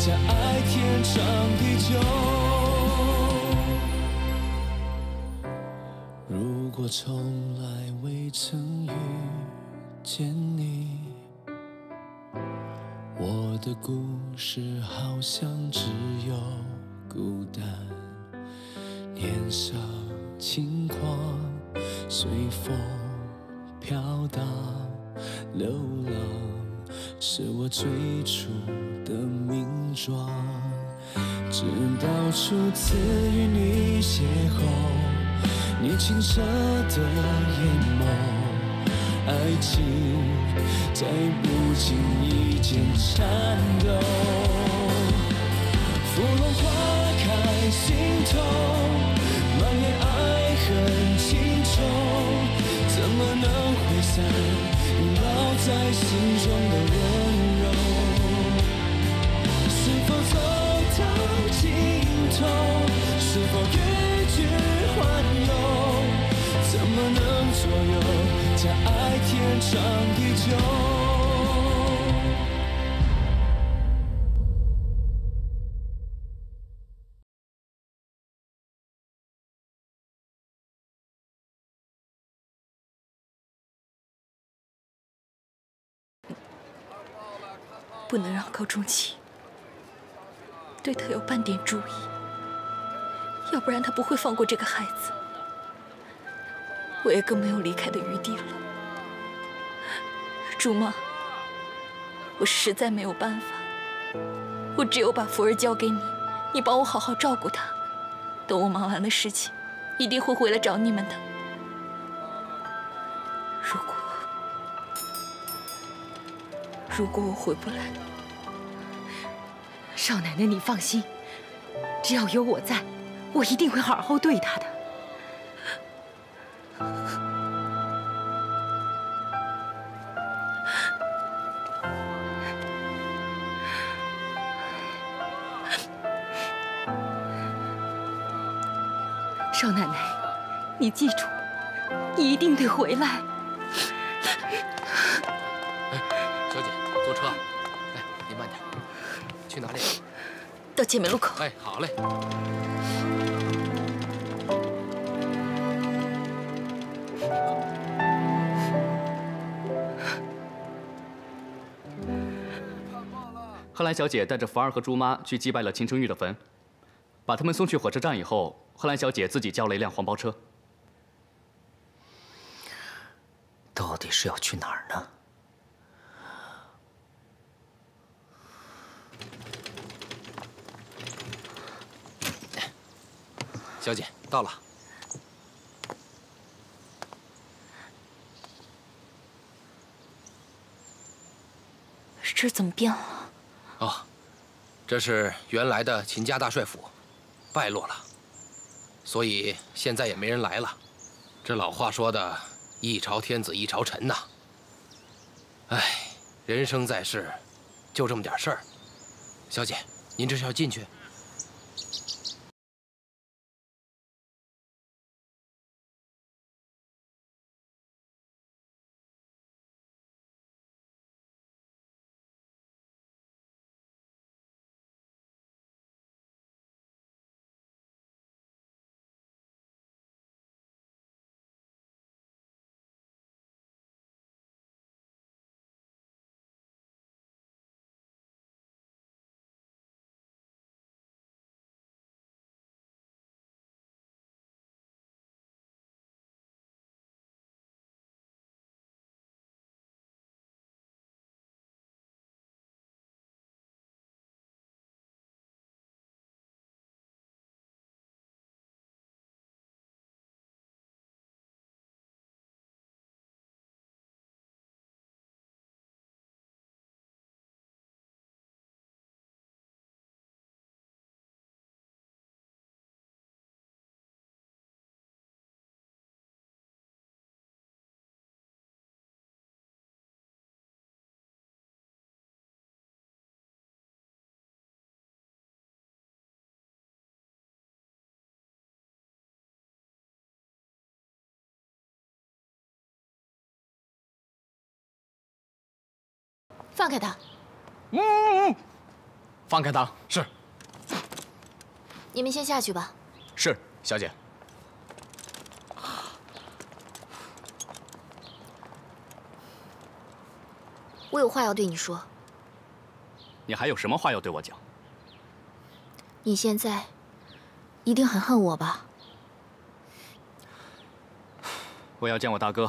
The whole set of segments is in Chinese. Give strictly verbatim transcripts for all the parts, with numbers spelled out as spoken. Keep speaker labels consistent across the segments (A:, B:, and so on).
A: 将爱天长地久。如果从来未曾遇见你，我的故事好像只有孤单。年少轻狂，随风飘荡，流浪是我最初的名状。直到初次与你邂逅，你清澈的眼眸，爱情在不经意间颤抖。芙蓉花开心头，满眼爱恨情仇，怎么能挥散萦绕在心中的温柔？是否走到尽头？是否欲拒还迎？怎么能左右将爱天长地久？
B: 不能让高中期对他有半点注意，要不然他不会放过这个孩子，我也更没有离开的余地了。竹妈，我实在没有办法，我只有把福儿交给你，你帮我好好照顾她。等我忙完了事情，一定会回来找你们的。如果如果我回不来，
C: 少奶奶你放心，只要有我在，我一定会好好对她的。少奶奶，你记住，你一定得回来。
D: 小姐，坐车。哎，你慢点。去哪里？
B: 到前面路口。
D: 哎，好嘞。
E: 贺兰小姐带着福儿和朱妈去祭拜了秦春玉的坟，把他们送去火车站以后，贺兰小姐自己叫了一辆黄包车。
F: 到底是要去哪儿呢？
D: 小姐，到了。
B: 这怎么变了？
D: 哦，这是原来的秦家大帅府，败落了，所以现在也没人来了。这老话说的“一朝天子一朝臣”呐。哎，人生在世，就这么点事儿。小姐，您这是要进去？
C: 放开他！
G: 嗯嗯，
E: 放开他。
G: 是。
H: 你们先下去吧。
E: 是，小姐。
H: 我有话要对你说。
E: 你还有什么话要对我讲？
H: 你现在一定很恨我吧？
E: 我要见我大哥。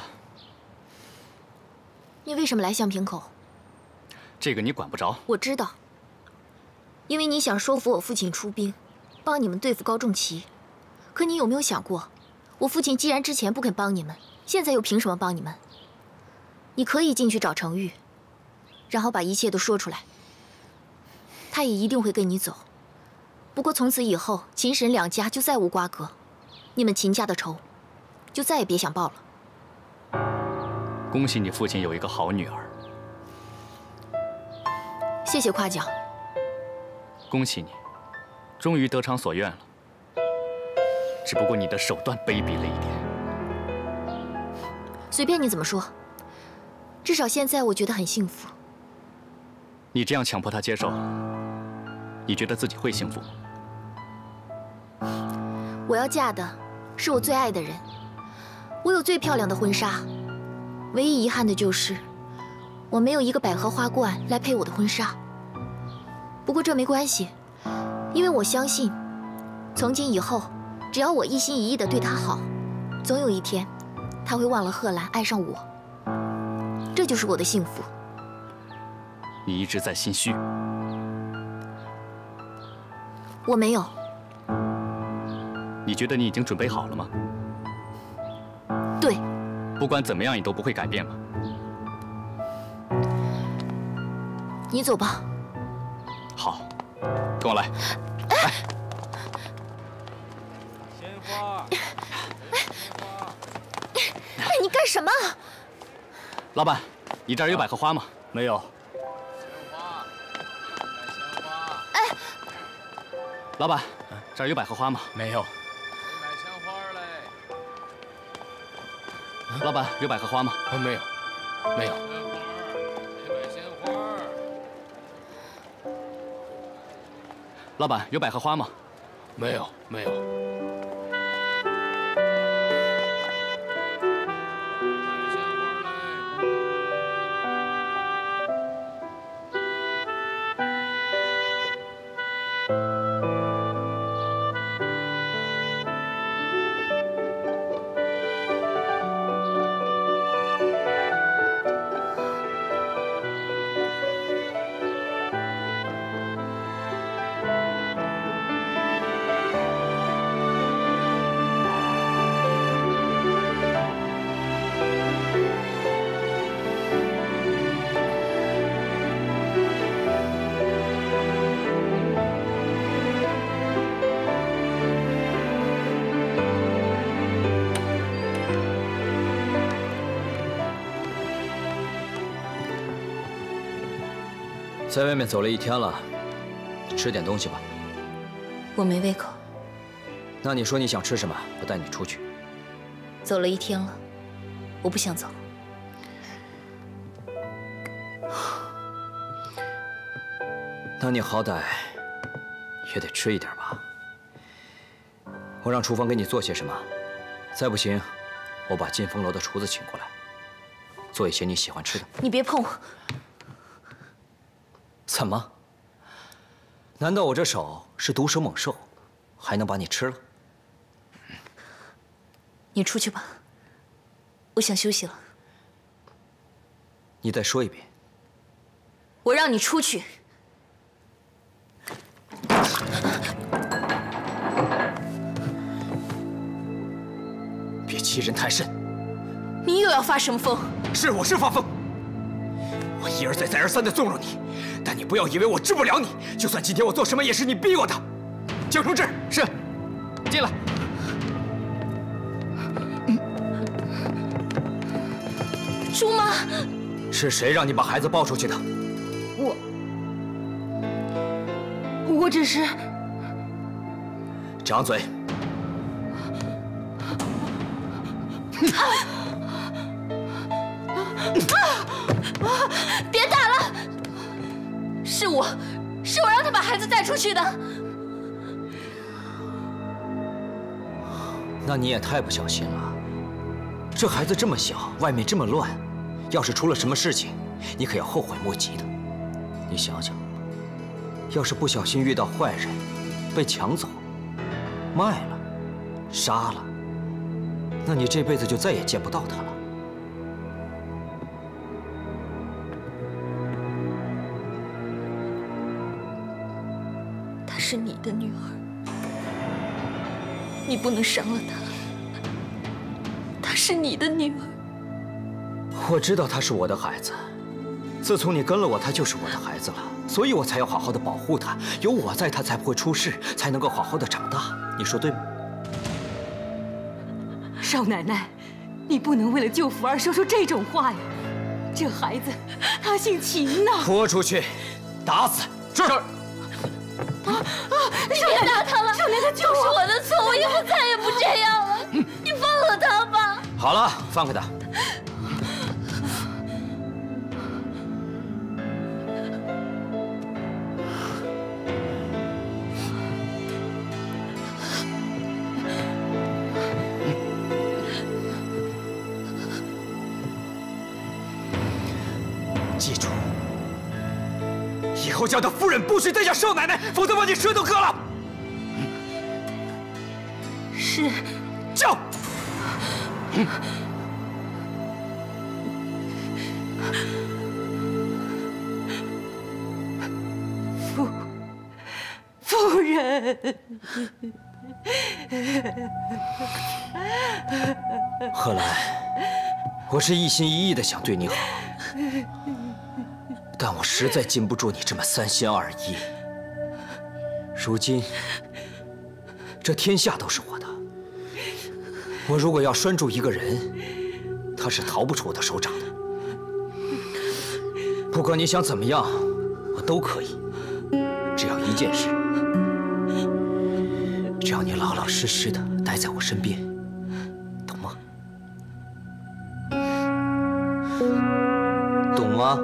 H: 你为什么来相平口？
E: 这个你管不着。
H: 我知道，因为你想说服我父亲出兵，帮你们对付高仲齐。可你有没有想过，我父亲既然之前不肯帮你们，现在又凭什么帮你们？你可以进去找程昱，然后把一切都说出来。他也一定会跟你走。不过从此以后，秦沈两家就再无瓜葛，你们秦家的仇就再也别想报了。
E: 恭喜你父亲有一个好女儿。
H: 谢谢夸奖。
E: 恭喜你，终于得偿所愿了。只不过你的手段卑鄙了一点。
H: 随便你怎么说，至少现在我觉得很幸福。
E: 你这样强迫他接受，你觉得自己会幸福吗？
H: 我要嫁的是我最爱的人，我有最漂亮的婚纱，唯一遗憾的就是我没有一个百合花冠来配我的婚纱。不过这没关系，因为我相信，从今以后，只要我一心一意地对他好，总有一天，他会忘了贺兰，爱上我。这就是我的幸福。
E: 你一直在心虚。
H: 我没有。
E: 你觉得你已经准备好了吗？
H: 对。
E: 不管怎么样，你都不会改变吗？
H: 你走吧。
E: 好，跟我来。来。
G: 鲜花。
H: 哎，你干什么？
E: 老板，你这儿有百合花吗？
G: 没有。
H: 哎。
E: 老板，这儿有百合花吗？
G: 没有。
D: 买鲜花嘞。
E: 老板，有百合花吗？
D: 没有，没有。
G: 没买鲜花。
E: 老板，有百合花吗？
D: 没有，没有。
F: 在外面走了一天了，吃点东西吧。
B: 我没胃口。
F: 那你说你想吃什么？我带你出去。
B: 走了一天了，我不想走。
F: 那你好歹也得吃一点吧。我让厨房给你做些什么，再不行，我把金风楼的厨子请过来，做一些你喜欢吃的。
B: 你别碰我！
F: 怎么？难道我这手是毒蛇猛兽，还能把你吃了？
B: 你出去吧，我想休息了。
F: 你再说一遍。
B: 我让你出去。
F: 别欺人太甚！
B: 你又要发什么疯？
F: 是，我是发疯。我一而再、再而三的纵容你，但你不要以为我治不了你。就算今天我做什么，也是你逼我的。江承志，
E: 是，进来。
B: 朱妈，
F: 是谁让你把孩子抱出去的？
C: 我，我只是……
F: 掌嘴！
B: 别打了！是我， 是我让他把孩子带出去的。
F: 那你也太不小心了。这孩子这么小，外面这么乱，要是出了什么事情，你可要后悔莫及的。你想想，要是不小心遇到坏人，被抢走、卖了、杀了，那你这辈子就再也见不到他了。
B: 她是你的女儿，你不能伤了她。她是你的女儿。
F: 我知道她是我的孩子，自从你跟了我，她就是我的孩子了，所以我才要好好的保护她。有我在，她才不会出事，才能够好好的长大。你说对吗？
C: 少奶奶，你不能为了救福儿说出这种话呀！这孩子，他姓秦呐！
F: 拖出去，打死！是。
B: 啊啊！别打他了，少奶奶，就是我的错，我以后再也不这样了。你放了他吧。
F: 好了，放开他。记住，以后叫他夫人，不许再叫少奶奶，否则把你舌头割了。
C: 是。
F: 叫。
C: 夫夫人。
F: 贺兰，我是一心一意的想对你好。但我实在禁不住你这么三心二意。如今，这天下都是我的。我如果要拴住一个人，他是逃不出我的手掌的。不管你想怎么样，我都可以，只要一件事，只要你老老实实的待在我身边，懂吗？懂吗？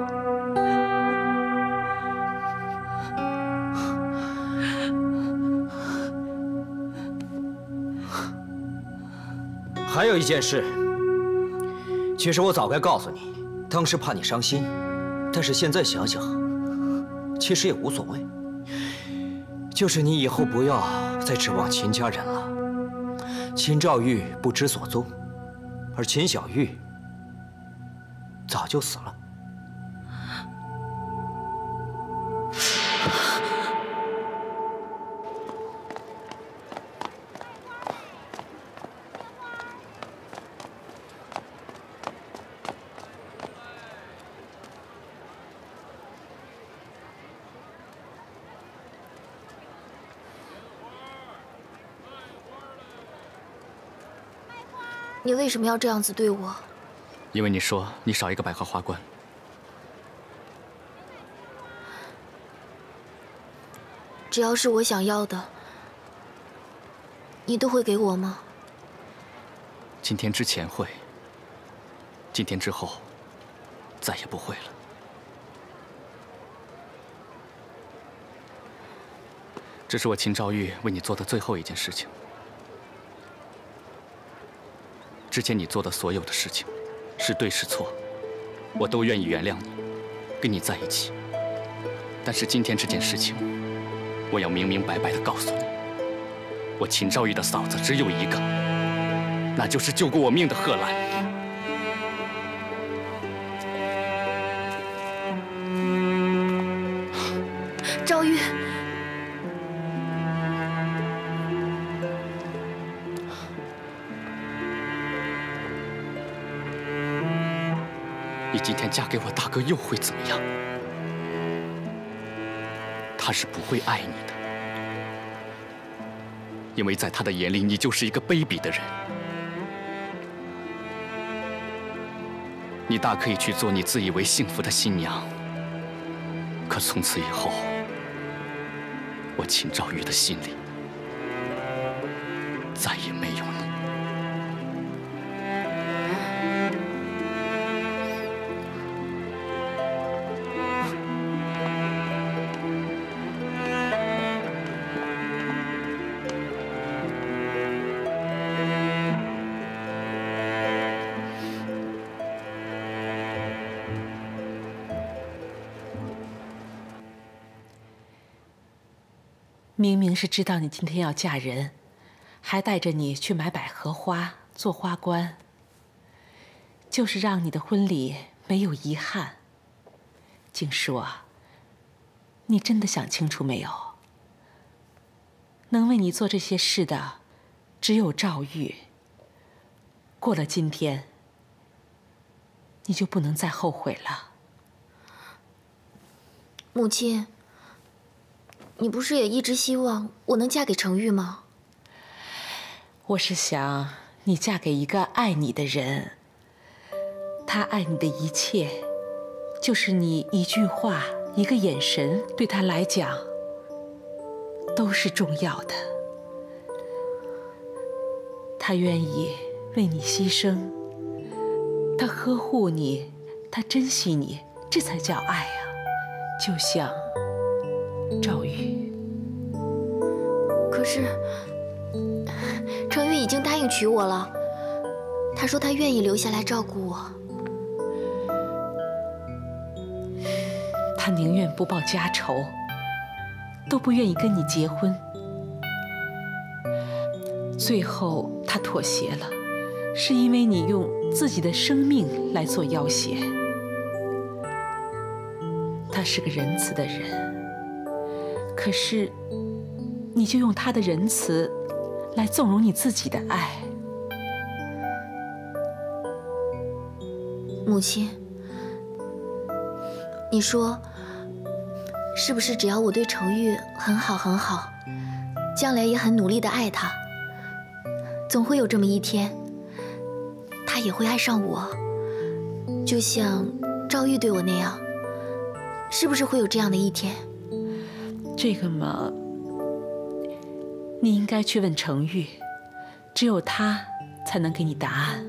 F: 还有一件事，其实我早该告诉你，当时怕你伤心，但是现在想想，其实也无所谓。就是你以后不要再指望秦家人了。秦兆玉不知所踪，而秦小玉早就死了。
H: 你为什么要这样子对我？
E: 因为你说你少一个百合花冠。
H: 只要是我想要的，你都会给我吗？
E: 今天之前会，今天之后再也不会了。这是我秦兆玉为你做的最后一件事情。之前你做的所有的事情，是对是错，我都愿意原谅你，跟你在一起。但是今天这件事情，我要明明白白的告诉你，我秦兆玉的嫂子只有一个，那就是救过我命的贺兰。
H: 兆玉。
E: 你今天嫁给我大哥又会怎么样？他是不会爱你的，因为在他的眼里，你就是一个卑鄙的人。你大可以去做你自以为幸福的新娘，可从此以后，我秦兆玉的心里再也没有你。
I: 明明是知道你今天要嫁人，还带着你去买百合花做花冠，就是让你的婚礼没有遗憾。静书啊，你真的想清楚没有？能为你做这些事的，只有赵玉。过了今天，你就不能再后悔了。
H: 母亲，你不是也一直希望我能嫁给程昱吗？
I: 我是想你嫁给一个爱你的人，他爱你的一切，就是你一句话、一个眼神，对他来讲都是重要的。他愿意为你牺牲，他呵护你，他珍惜你，这才叫爱啊！就像赵玉。
H: 可是程昱已经答应娶我了，他说他愿意留下来照顾我。
I: 他宁愿不报家仇，都不愿意跟你结婚。最后他妥协了，是因为你用自己的生命来做要挟。他是个仁慈的人，可是你就用他的仁慈来纵容你自己的爱。
H: 母亲，你说是不是只要我对程昱很好很好，将来也很努力的爱他，总会有这么一天，他也会爱上我，就像赵玉对我那样，是不是会有这样的一天？
I: 这个嘛，你应该去问程昱，只有他才能给你答案。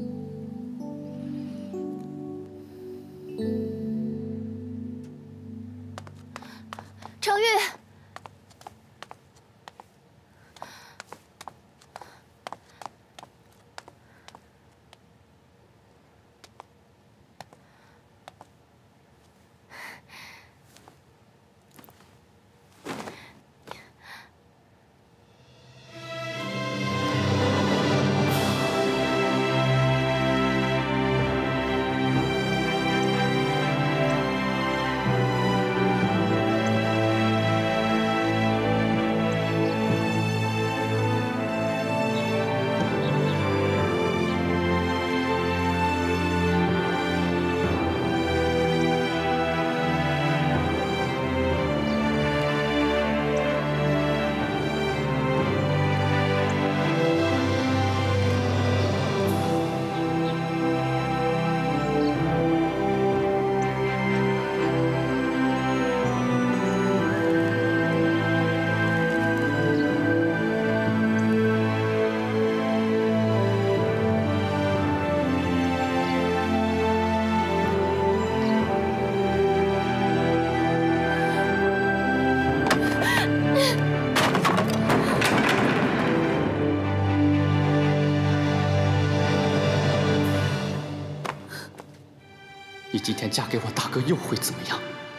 H: 程昱，
E: 你今天嫁给我大哥又会怎么样？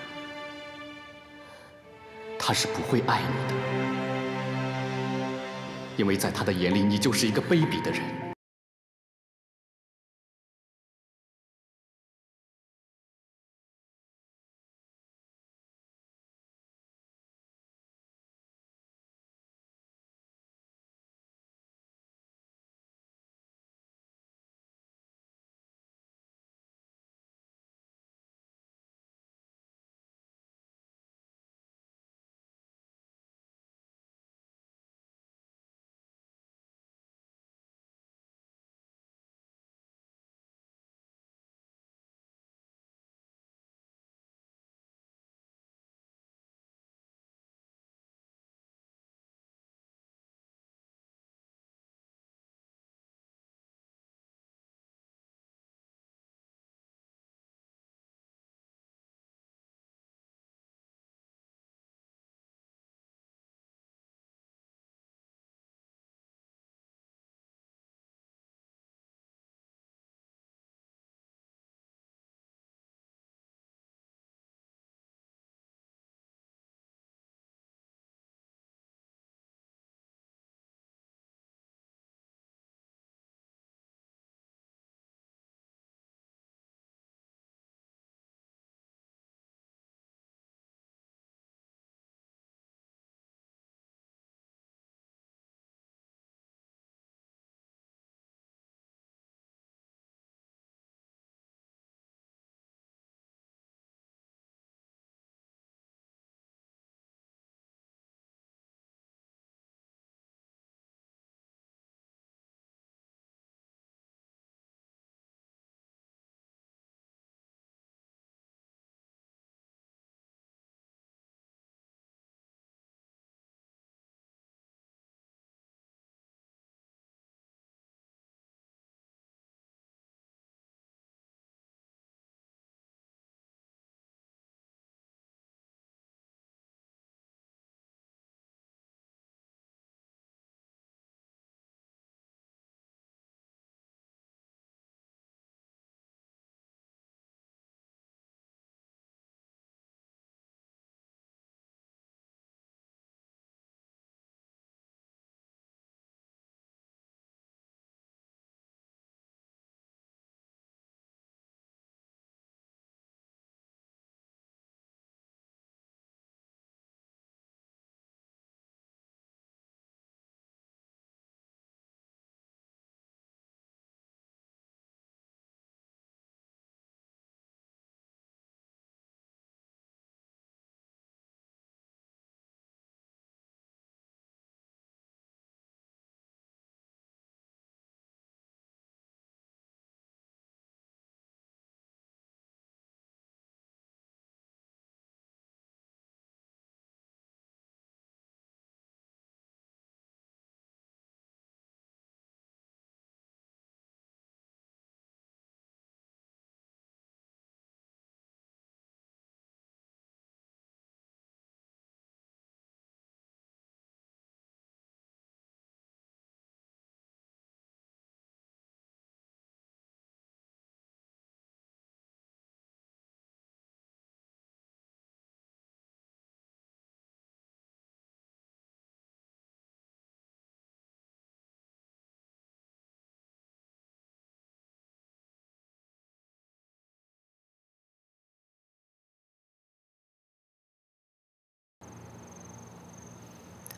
E: 他是不会爱你的，因为在他的眼里，你就是一个卑鄙的人。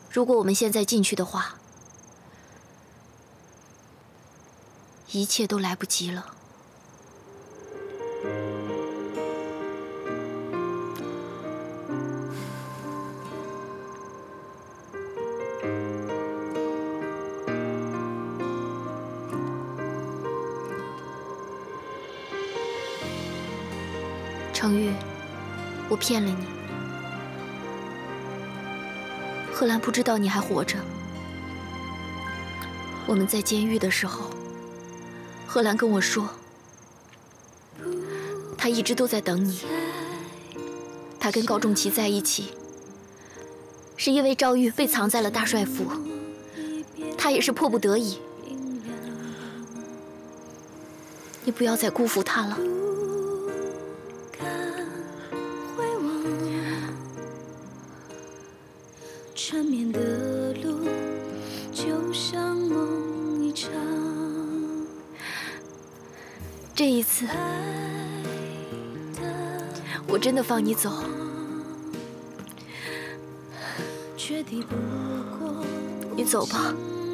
H: 如果我们现在进去的话，一切都来不及了。程昱，我骗了你。贺兰不知道你还活着。我们在监狱的时候，贺兰跟我说，他一直都在等你。他跟高仲琪在一起，是因为赵玉被藏在了大帅府，他也是迫不得已。你不要再辜负他了。
J: 缠绵的路就像梦一场，
H: 这一次我真的放你走。你走吧。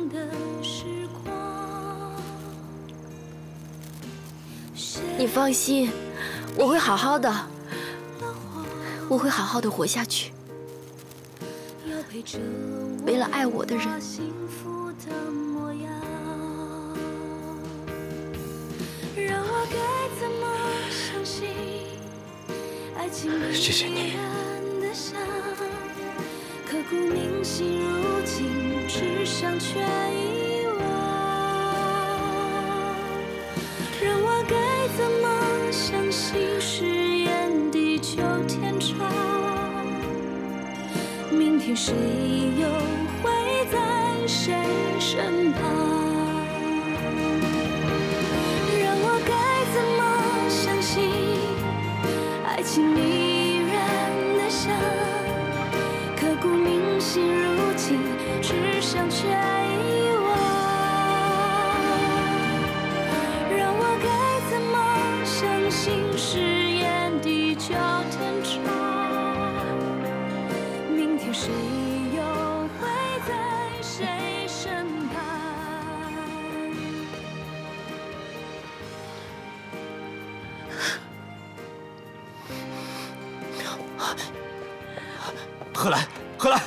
H: 你放心，我会好好的，我会好好的活下去。为了爱我的人。
F: 谢谢你。
J: 刻骨铭心，如今只剩却遗忘。让我该怎么相信誓言地久天长？明天谁又会在谁身旁？让我该怎么相信爱情迷人的香？刻骨铭心，如今只剩却遗忘。让我该怎么相信誓言地久天长？明天谁又会在谁身旁？
F: 贺兰，贺兰，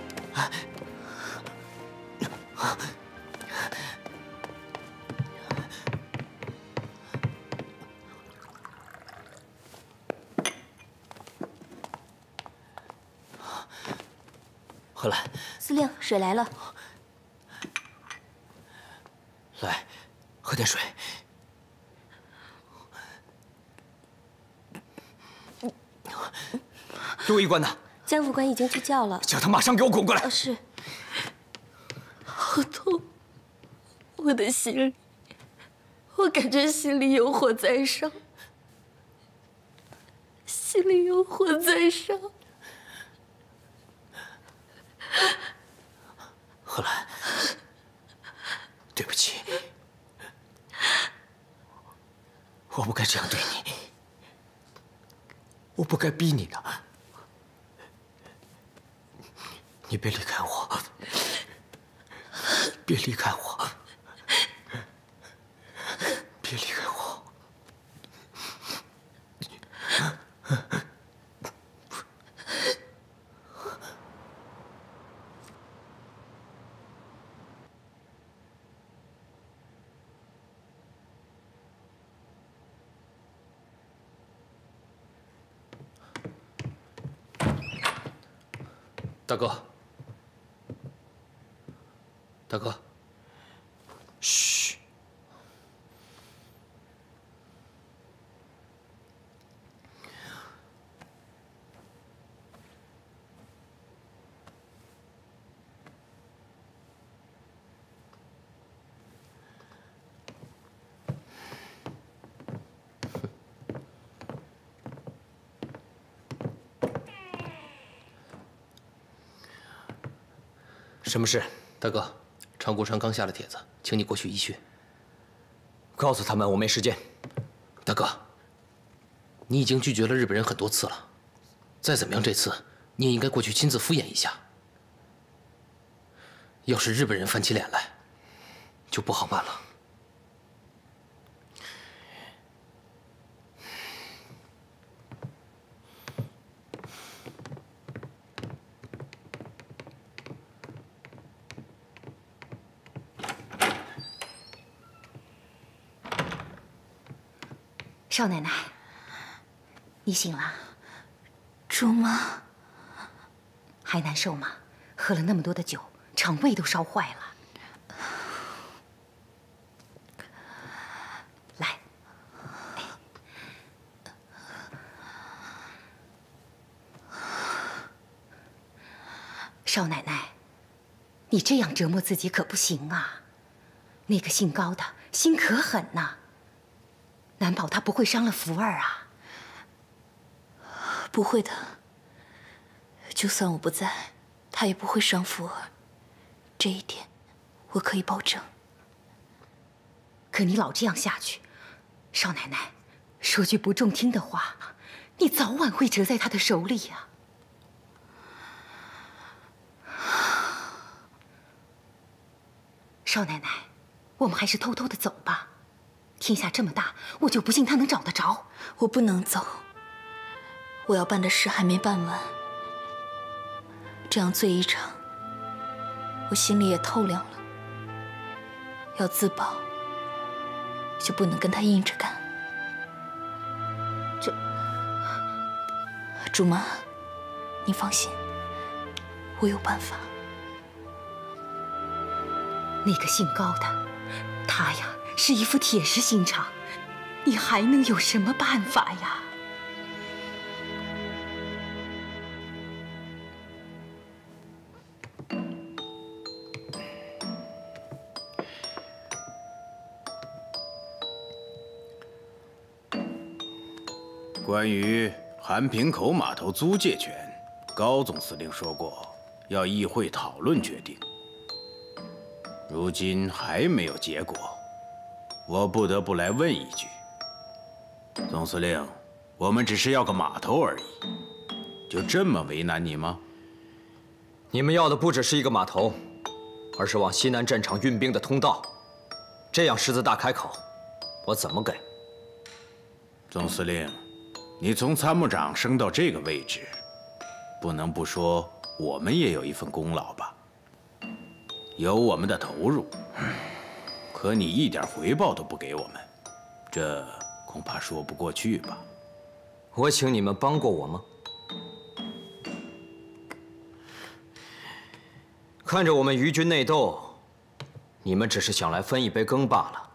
F: 贺兰，
C: 司令，水来了。
F: 来，喝点水。杜医官呢？
C: 江副官已经去叫了，
F: 叫他马上给我滚过来！
C: 哦，是。
B: 好痛，我的心里，我感觉心里有火在烧，心里有火在烧。
F: 贺兰，对不起，我不该这样对你，我不该逼你的。你别离开我，别离开我，别离开我。
D: 大哥。大哥，
F: 嘘。什么事？
D: 大哥。长谷川刚下了帖子，请你过去一叙。
F: 告诉他们我没时间。
D: 大哥，你已经拒绝了日本人很多次了，再怎么样，这次你也应该过去亲自敷衍一下。 要是日本人翻起脸来，就不好办了。
C: 少奶奶，你醒了？
B: 竹妈，
C: 还难受吗？喝了那么多的酒，肠胃都烧坏了。来，少奶奶，你这样折磨自己可不行啊！那个姓高的心可狠呐，难保他不会伤了福儿啊。
B: 不会的，就算我不在，他也不会伤福儿，这一点我可以保证。
C: 可你老这样下去，少奶奶，说句不中听的话，你早晚会折在他的手里呀。少奶奶，我们还是偷偷的走吧。天下这么大，我就不信他能找得着。
B: 我不能走，我要办的事还没办完。这样醉一场，我心里也透亮了。要自保，就不能跟他硬着干。
C: 这，
B: 竹妈，你放心，我有办法。
C: 那个姓高的，他呀是一副铁石心肠，你还能有什么办法呀？
K: 关于韩平口码头租借权，高总司令说过要议会讨论决定。如今还没有结果，我不得不来问一句：总司令，我们只是要个码头而已，就这么为难你吗？
F: 你们要的不只是一个码头，而是往西南战场运兵的通道。这样狮子大开口，我怎么给？
K: 总司令，你从参谋长升到这个位置，不能不说我们也有一份功劳吧？有我们的投入，可你一点回报都不给我们，这恐怕说不过去吧？
F: 我请你们帮过我吗？看着我们余军内斗，你们只是想来分一杯羹罢了。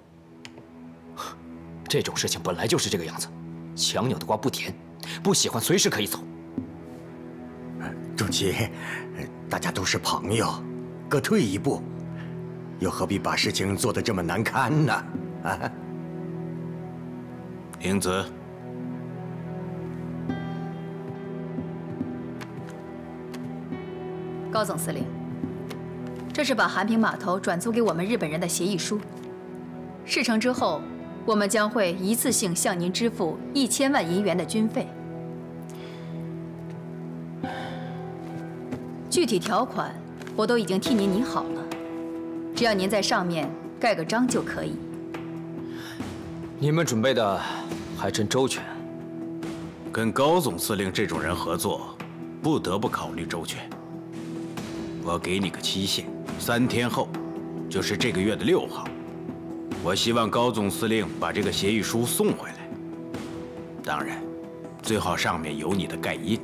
F: 这种事情本来就是这个样子，强扭的瓜不甜，不喜欢随时可以走。
L: 仲奇，大家都是朋友，各退一步，又何必把事情做得这么难堪呢？啊！
K: 英子，
M: 高总司令，这是把韩平码头转租给我们日本人的协议书。事成之后，我们将会一次性向您支付一千万银元的军费。具体条款我都已经替您拟好了，只要您在上面盖个章就可以。
F: 你们准备的还真周全。
K: 跟高总司令这种人合作，不得不考虑周全。我给你个期限，三天后，就是这个月的六号。我希望高总司令把这个协议书送回来，当然，最好上面有你的盖印。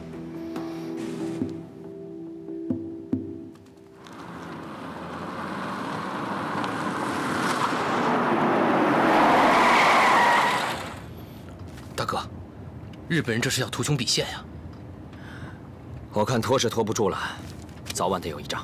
D: 大哥，日本人这是要图穷匕现呀！
F: 我看拖是拖不住了，早晚得有一仗。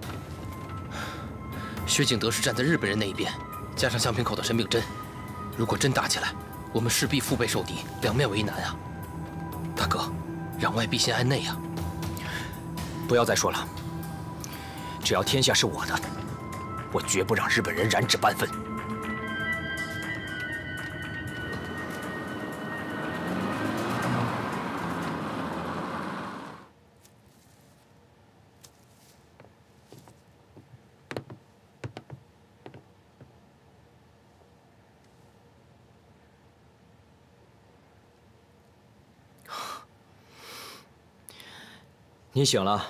D: 薛景德是站在日本人那一边。加上香平口的申秉真，如果真打起来，我们势必腹背受敌，两面为难啊！大哥，攘外必先安内啊！
F: 不要再说了，只要天下是我的，我绝不让日本人染指半分。 你醒了。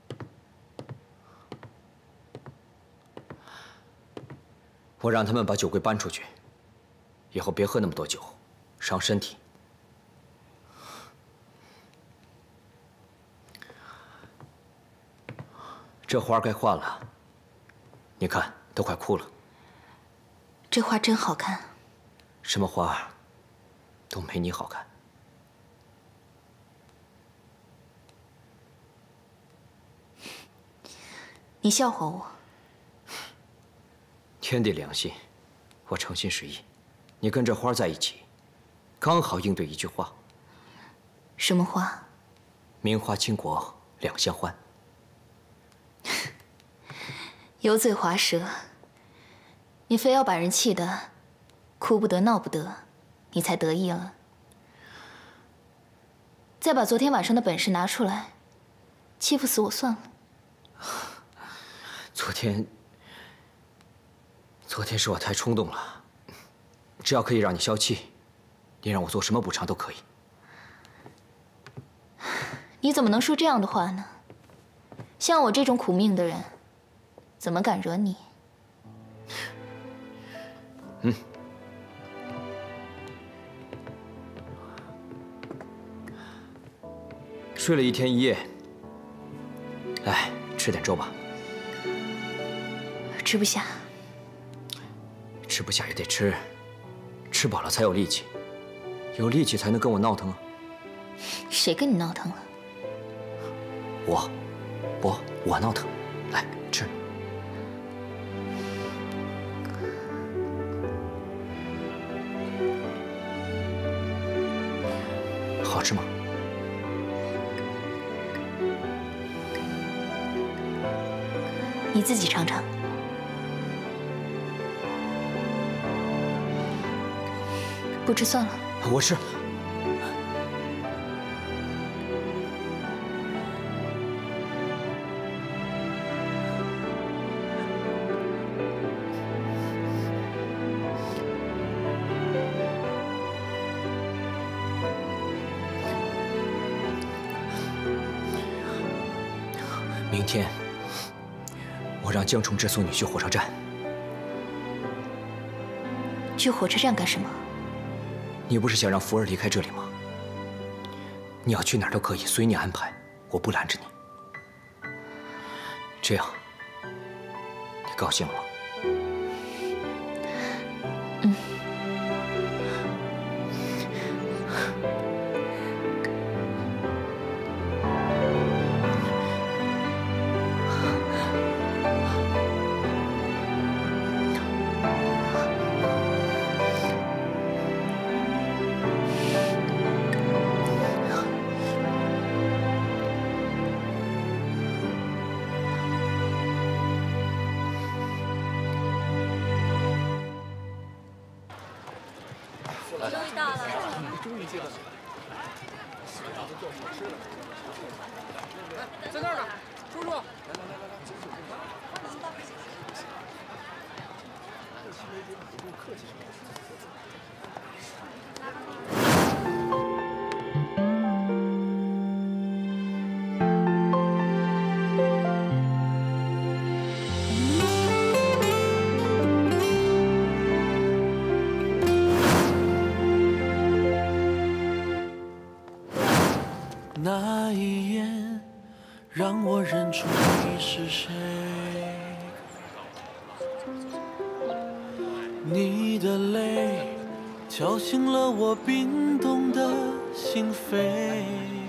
F: 我让他们把酒柜搬出去，以后别喝那么多酒，伤身体。这花该换了，你看都快枯了。
B: 这花真好看。
F: 什么花都没你好看。
B: 你笑话我？
F: 天地良心，我诚心实意。你跟这花在一起，刚好应对一句话。
B: 什么话？
F: 名花倾国两相欢。
B: 油嘴滑舌，你非要把人气得哭不得闹不得，你才得意了。再把昨天晚上的本事拿出来，欺负死我算了。
F: 昨天，昨天是我太冲动了。只要可以让你消气，你让我做什么补偿都可以。
B: 你怎么能说这样的话呢？像我这种苦命的人，怎么敢惹你？
F: 嗯。睡了一天一夜，来吃点粥吧。
B: 吃不下，
F: 吃不下也得吃，吃饱了才有力气，有力气才能跟我闹腾啊！
B: 谁跟你闹腾了？
F: 我，我，我闹腾，来吃。好吃吗？
B: 你自己尝尝。 不吃算了。
F: 我吃。明天，我让江崇之送你去火车站。
B: 去火车站干什么？
F: 你不是想让福儿离开这里吗？你要去哪儿都可以，随你安排，我不拦着你。这样，你高兴了吗？
B: 嗯。
G: 在那儿呢，叔叔。
A: 那一眼，让我认出你是谁。你的泪，敲醒了我冰冻的心扉。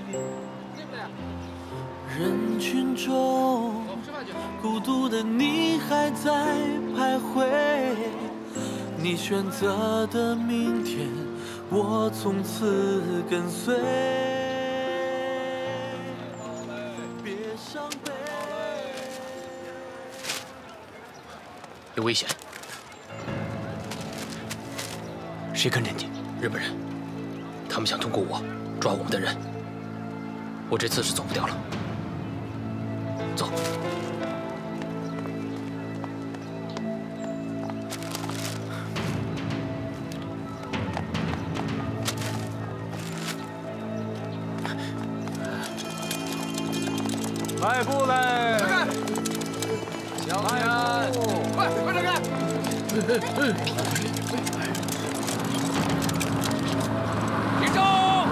A: 人群中，孤独的你还在徘徊。你选择的明天，我从此跟随。
D: 有危险！
F: 谁跟着你？
D: 日本人，他们想通过我抓我们的人。我这次是走不掉了。走。
N: 快步嘞！
G: 闪开！小心！快快闪开！停手！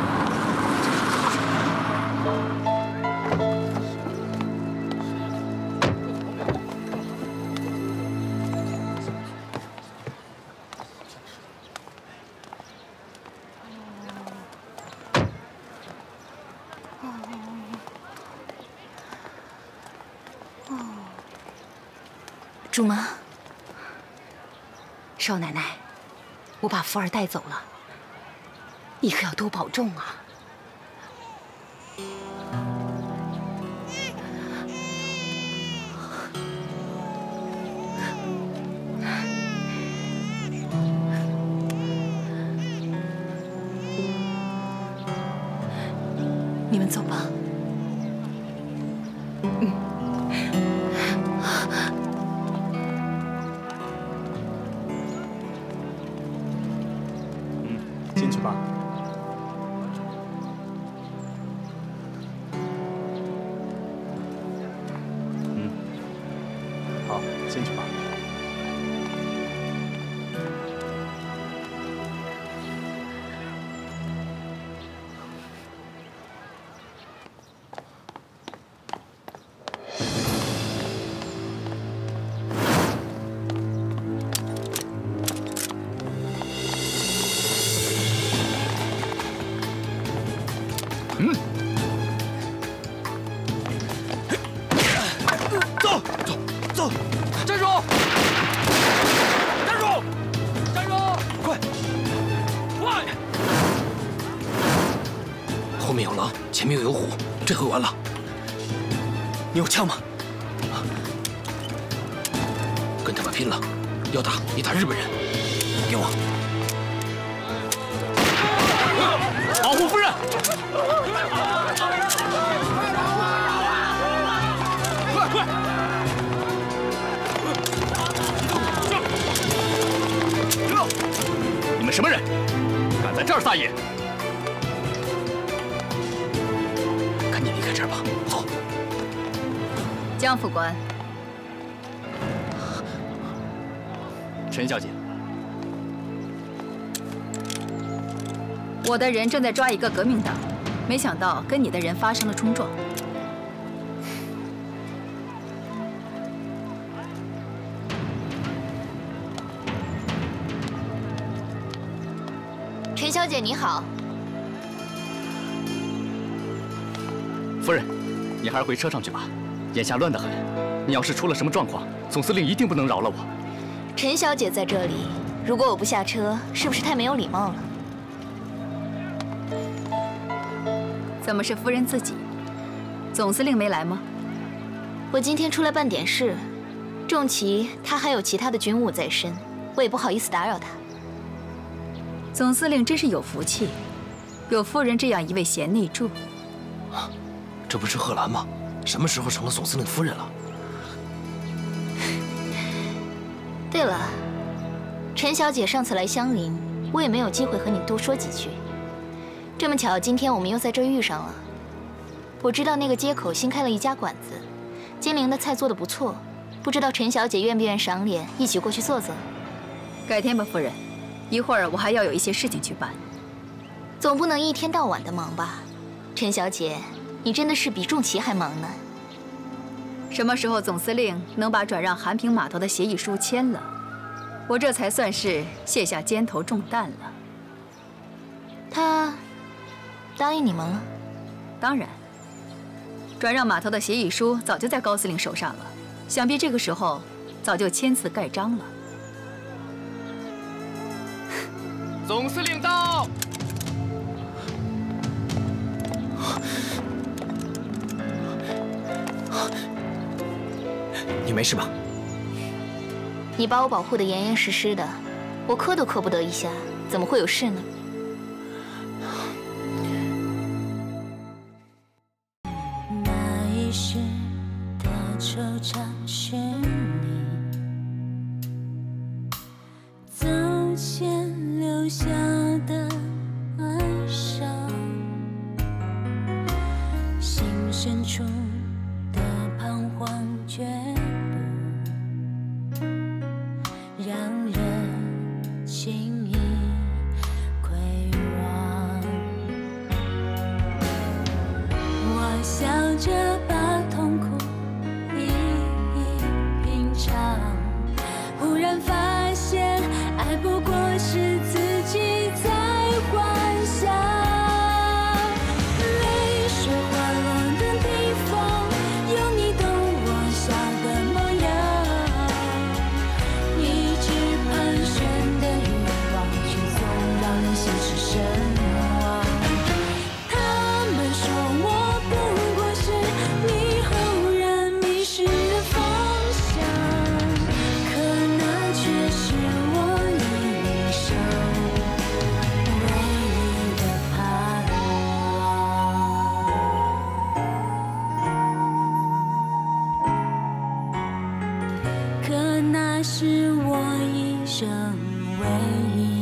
B: 主妈，
C: 少奶奶，我把福儿带走了，你可要多保重啊！
B: 你们走吧。嗯。
N: 进去吧。嗯，好，进去吧。
D: 嗯，走走走，站住！站住！站住！快快！后面有狼，前面又有虎，这回完了。你有枪吗？跟他们拼了！要打你打日本人，给我！保护夫人！ 快快！
E: 你们什么人，敢在这儿撒野？
D: 赶紧离开这儿吧，走。
M: 江副官，
E: 陈小姐，
M: 我的人正在抓一个革命党，没想到跟你的人发生了冲撞。
H: 陈小姐你好，
E: 夫人，你还是回车上去吧，眼下乱得很。你要是出了什么状况，总司令一定不能饶了我。
H: 陈小姐在这里，如果我不下车，是不是太没有礼貌了？
M: 怎么是夫人自己？总司令没来吗？
H: 我今天出来办点事，仲奇他还有其他的军务在身，我也不好意思打扰他。
M: 总司令真是有福气，有夫人这样一位贤内助。
D: 啊，这不是贺兰吗？什么时候成了总司令夫人了？
H: 对了，陈小姐上次来香菱，我也没有机会和你多说几句。这么巧，今天我们又在这儿遇上了。我知道那个街口新开了一家馆子，金陵的菜做得不错，不知道陈小姐愿不愿赏脸，一起过去坐坐？
M: 改天吧，夫人。 一会儿我还要有一些事情去办，
H: 总不能一天到晚的忙吧？陈小姐，你真的是比仲奇还忙呢。
M: 什么时候总司令能把转让韩平码头的协议书签了，我这才算是卸下肩头重担了。
H: 他答应你们了？
M: 当然。转让码头的协议书早就在高司令手上了，想必这个时候早就签字盖章了。
E: 总司令到！
D: 你没事吧？
H: 你把我保护得严严实实的，我磕都磕不得一下，怎么会有事呢？
J: 那一世的惆怅是你走前留下的哀伤，心深处的是我一生唯一。